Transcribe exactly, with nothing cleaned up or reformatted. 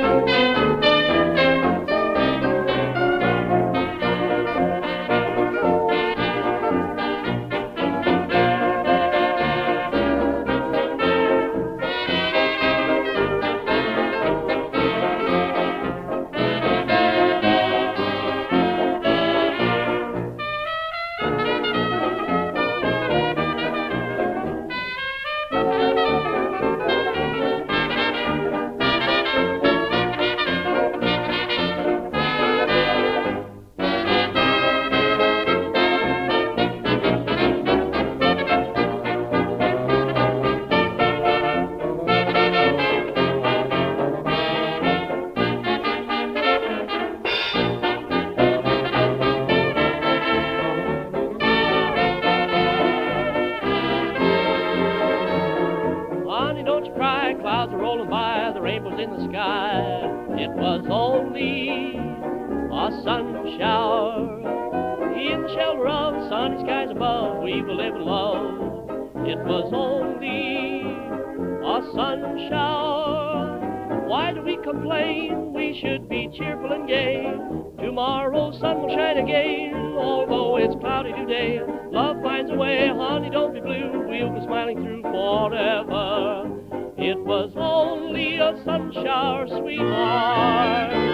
Clouds are rolling by, the rainbows in the sky. It was only a sun shower. In the shelter of the sunny skies above, we will live in love. It was only a sun shower. Why do we complain? We should be cheerful and gay. Tomorrow's sun will shine again, although it's cloudy today. Love finds a way, honey, don't be blue. We'll be smiling through forever. It was only a sun shower, sweetheart.